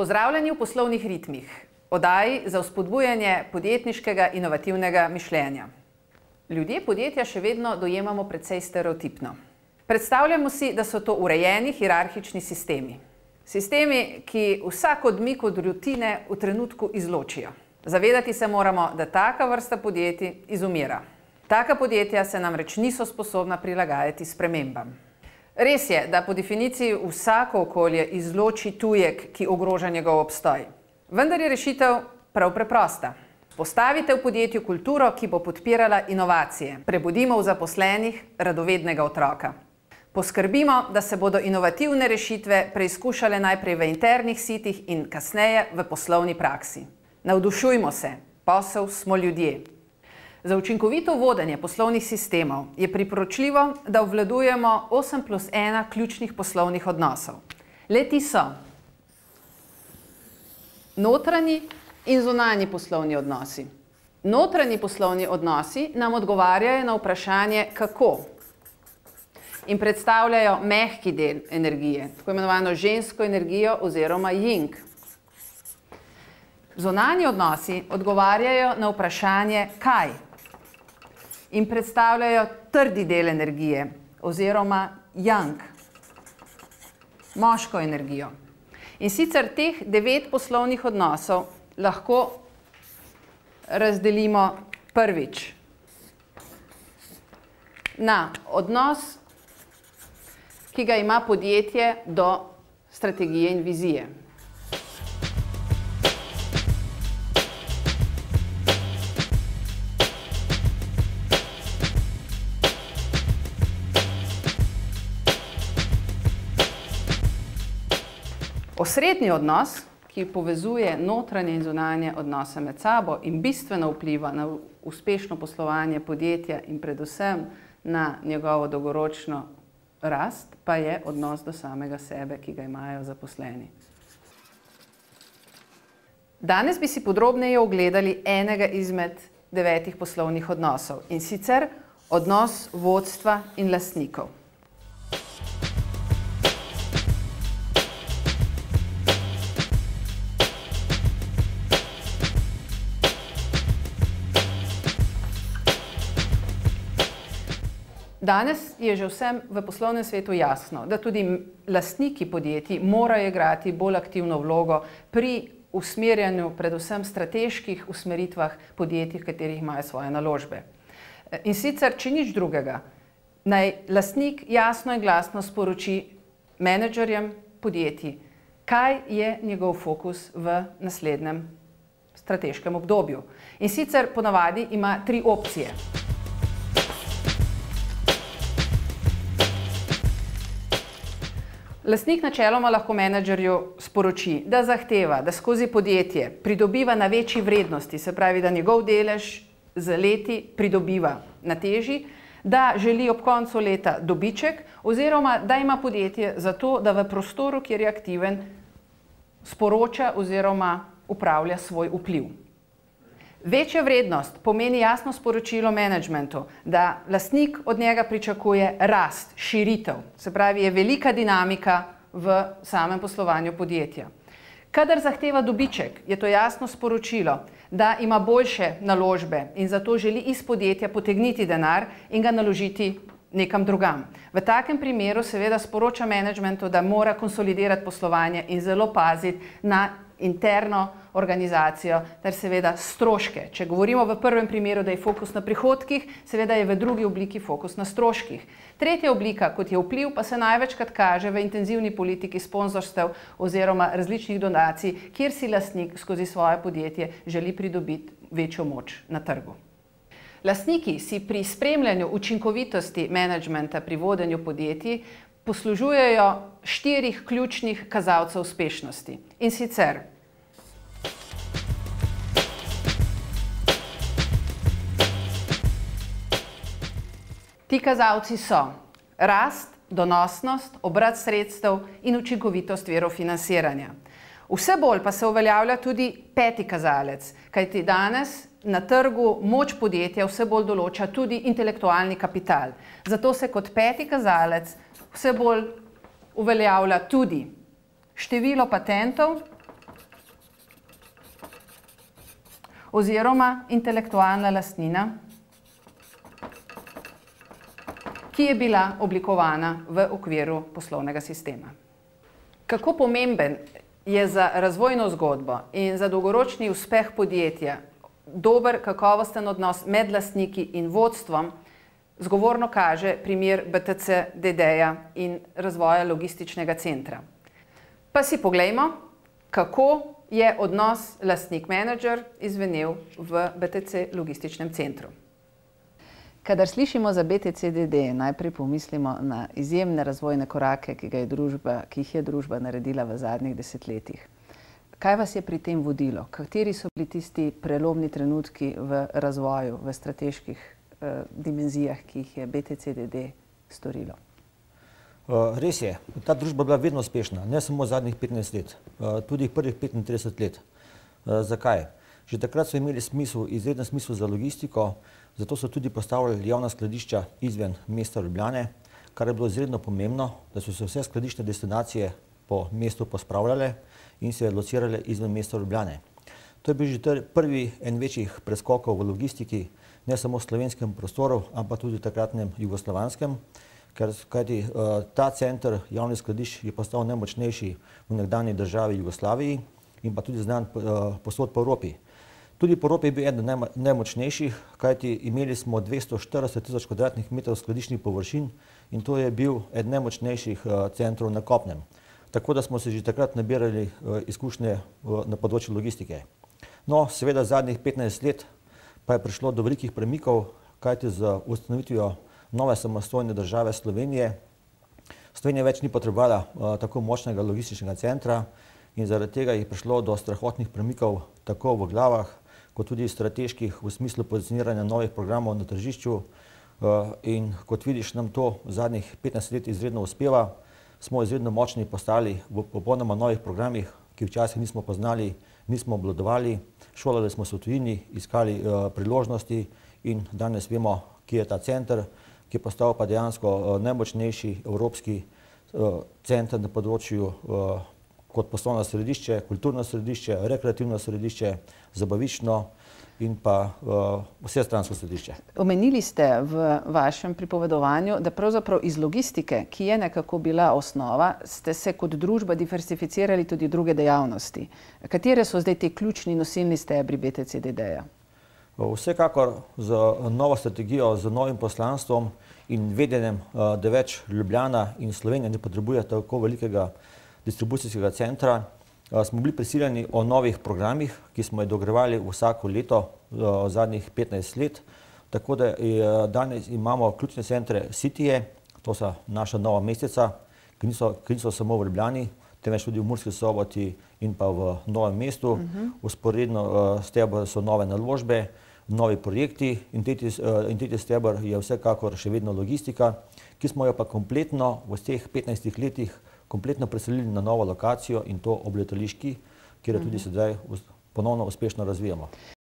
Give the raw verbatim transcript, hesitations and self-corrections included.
Pozdravljeni v poslovnih ritmih, oddaji za vzpodbujanje podjetniškega inovativnega mišljenja. Ljudje podjetja še vedno dojemamo precej stereotipno. Predstavljamo si, da so to urejeni hierarhični sistemi. Sistemi, ki vsak odmik od rutine v trenutku izločijo. Zavedati se moramo, da taka vrsta podjetij izumira. Taka podjetja se namreč niso sposobna prilagajati spremembam. Res je, da po definiciji vsako okolje izloči tujek, ki ogroža njegov obstoj. Vendar je rešitev prav preprosta. Postavite v podjetju kulturo, ki bo podpirala inovacije. Prebudimo v zaposlenih radovednega otroka. Poskrbimo, da se bodo inovativne rešitve preizkušale najprej v internih sitih in kasneje v poslovni praksi. Navdušujmo se, posel smo ljudje. Za učinkovito vodenje poslovnih sistemov je priporočljivo, da obvladujemo osem plus ena ključnih poslovnih odnosov. Le-ti so notranji in zunanji poslovni odnosi. Notranji poslovni odnosi nam odgovarjajo na vprašanje kako in predstavljajo mehki del energije, tako imenovano žensko energijo oziroma jing. Zunanji odnosi odgovarjajo na vprašanje kaj in predstavljajo trdi del energije oziroma yang, moško energijo. In sicer teh devet poslovnih odnosov lahko razdelimo prvič na odnos, ki ga ima podjetje do strategije in vizije. Osrednji odnos, ki povezuje notranje in zunanje odnose med sabo in bistveno vpliva na uspešno poslovanje podjetja in predvsem na njegovo dolgoročno rast, pa je odnos do samega sebe, ki ga imajo zaposleni. Danes bi si podrobneje ogledali enega izmed devetih poslovnih odnosov, in sicer odnos vodstva in lastnikov. Danes je že vsem v poslovnem svetu jasno, da tudi lastniki podjetij morajo igrati bolj aktivno vlogo pri usmerjanju predvsem strateških usmeritvah podjetij, v katerih imajo svoje naložbe. In sicer, če nič drugega, naj lastnik jasno in glasno sporoči menedžerjem podjetij, kaj je njegov fokus v naslednjem strateškem obdobju. In sicer ponavadi ima tri opcije. Lastnik načeloma lahko menedžerju sporoči, da zahteva, da skozi podjetje pridobiva na večji vrednosti, se pravi, da njegov delež z leti pridobiva na teži, da želi ob koncu leta dobiček oziroma da ima podjetje za to, da v prostoru, kjer je aktiven, sporoča oziroma upravlja svoj vpliv. Večja vrednost pomeni jasno sporočilo menedžmentu, da lastnik od njega pričakuje rast, širitev, se pravi, je velika dinamika v samem poslovanju podjetja. Kadar zahteva dobiček, je to jasno sporočilo, da ima boljše naložbe in zato želi iz podjetja potegniti denar in ga naložiti nekam drugam. V takem primeru seveda sporoča menedžmentu, da mora konsolidirati poslovanje in zelo paziti na interno organizacijo ter seveda stroške. Če govorimo v prvem primeru, da je fokus na prihodkih, seveda je v drugi obliki fokus na stroških. Tretja oblika, kot je vpliv, pa se največkrat kaže v intenzivni politiki sponzorstev oziroma različnih donacij, kjer si lastnik skozi svoje podjetje želi pridobiti večjo moč na trgu. Lastniki si pri spremljanju učinkovitosti menedžmenta pri vodenju podjetij poslužujejo štirih ključnih kazalcev uspešnosti. In sicer ti kazalci so rast, donosnost, obrat sredstev in učinkovitost virov financiranja. Vse bolj pa se uveljavlja tudi peti kazalec, kajti danes na trgu moč podjetja vse bolj določa tudi intelektualni kapital. Zato se kot peti kazalec vse bolj uveljavlja tudi število patentov oziroma intelektualna lastnina, ki je bila oblikovana v okviru poslovnega sistema. Kako pomemben je za razvojno zgodbo in za dolgoročni uspeh podjetja dober, kakovosten odnos med lastniki in vodstvom, zgovorno kaže primer B T C D D-ja in razvoja logističnega centra. Pa si poglejmo, kako je odnos lastnik-menedžer izvenel v B T C logističnem centru. Kadar slišimo za B T C D D, najprej pomislimo na izjemne razvojne korake, ki, ga je družba, ki jih je družba naredila v zadnjih desetletjih. Kaj vas je pri tem vodilo? Kateri so bili tisti prelomni trenutki v razvoju, v strateških eh, dimenzijah, ki jih je B T C D D storilo? Uh, res je, ta družba je bila vedno uspešna, ne samo zadnjih petnajst let, uh, tudi prvih petintrideset let. Uh, zakaj? Že takrat so imeli smisel, izreden smisel za logistiko, zato so tudi postavljali javna skladišča izven mesta Ljubljane, kar je bilo izredno pomembno, da so se vse skladiščne destinacije po mestu pospravljale in se locirale izven mesta Ljubljane. To je bil že prvi en večjih preskokov v logistiki, ne samo v slovenskem prostoru, ampak tudi v takratnem jugoslovanskem, ker kajti, uh, ta center javnih skladišč je postal najmočnejši v nekdanji državi Jugoslaviji in pa tudi znan uh, posod po Evropi. Tudi po Evropi je bil eden najmočnejših, kajti imeli smo dvesto štirideset tisoč kvadratnih metrov skladiščnih površin in to je bil eden najmočnejših uh, centrov na kopnem. Tako da smo se že takrat nabirali uh, izkušnje uh, na področju logistike. No, seveda zadnjih petnajst let pa je prišlo do velikih premikov, kajti z ustanovitvijo nove samostojne države Slovenije. Slovenija več ni potrebovala uh, tako močnega logističnega centra in zaradi tega je prišlo do strahotnih premikov tako v glavah, kot tudi strateških v smislu pozicioniranja novih programov na tržišču. Uh, in kot vidiš, nam to zadnjih petnajst let izredno uspeva. Smo izredno močni postali v popolnoma novih programih, ki včasih nismo poznali, nismo obvladovali, šolali smo se v tujini, iskali uh, priložnosti in danes vemo, kje je ta center, ki je postal pa dejansko uh, najmočnejši evropski uh, center na področju uh, kot poslovno središče, kulturno središče, rekreativno središče, zabavično in pa uh, vsestransko središče. Omenili ste v vašem pripovedovanju, da pravzaprav iz logistike, ki je nekako bila osnova, ste se kot družba diversificirali tudi druge dejavnosti. Katere so zdaj te ključni nosilni stebri B T C D D-ja? Vsekakor z novo strategijo, z novim poslanstvom in vedenjem, da več Ljubljana in Slovenija ne potrebuje tako velikega distribucijskega centra, smo bili prisiljeni o novih programih, ki smo jih dogrevali vsako leto zadnjih petnajst let. Tako da danes imamo ključne centre Cityje, to so naša nova mesteca, ki niso, ki niso samo v Ljubljani, temveč tudi v Murski Soboti in pa v Novem mestu. Vzporedno uh, stebr so nove naložbe, novi projekti in tretji, uh, in tretji stebr je vsekakor še vedno logistika, ki smo jo pa kompletno v teh petnajstih letih kompletno preselili na novo lokacijo in to ob letališki, kjer jo tudi sedaj ponovno uspešno razvijamo.